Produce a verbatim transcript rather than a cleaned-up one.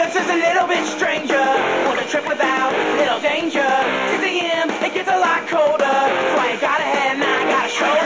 This is a little bit stranger. Want a trip without little danger. six a m, it gets a lot colder. So I ain't got a head and I got a shoulder.